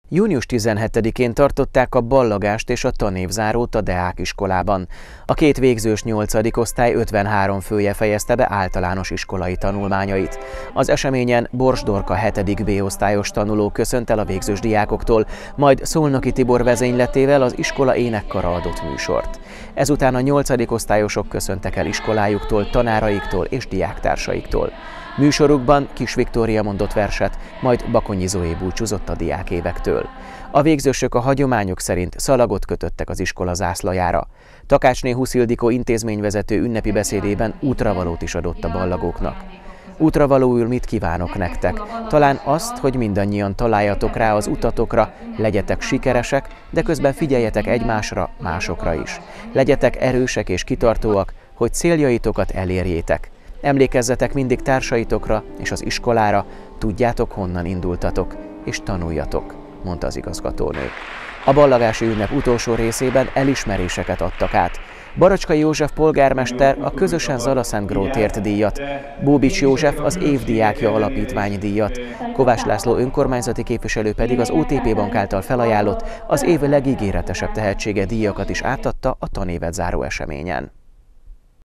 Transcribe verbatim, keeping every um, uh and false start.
június tizenhetedikén tartották a ballagást és a tanévzárót a Deák iskolában. A két végzős nyolcadik osztály ötvenhárom fője fejezte be általános iskolai tanulmányait. Az eseményen Bors Dorka hetedik B osztályos tanuló köszönt el a végzős diákoktól, majd Szolnoki Tibor vezényletével az iskola énekkara adott műsort. Ezután a nyolcadik osztályosok köszöntek el iskolájuktól, tanáraiktól és diáktársaiktól. Műsorukban Kis Viktória mondott verset, majd Bakonyi Zoé búcsúzott a diákévektől. A végzősök a hagyományok szerint szalagot kötöttek az iskola zászlajára. Takácsné Husz Ildikó intézményvezető ünnepi beszédében útravalót is adott a ballagóknak. Útravalóul mit kívánok nektek? Talán azt, hogy mindannyian találjatok rá az utatokra, legyetek sikeresek, de közben figyeljetek egymásra, másokra is. Legyetek erősek és kitartóak, hogy céljaitokat elérjétek. Emlékezzetek mindig társaitokra és az iskolára, tudjátok, honnan indultatok, és tanuljatok, mondta az igazgatónő. A ballagási ünnep utolsó részében elismeréseket adtak át. Baracskai József polgármester a Közösen Zalaszentgrótért díjat, Bóbics József az Évdiákja Alapítvány díjat, Kovács László önkormányzati képviselő pedig az o té pé Bank által felajánlott az év legígéretesebb tehetsége díjakat is átadta a tanévet záró eseményen.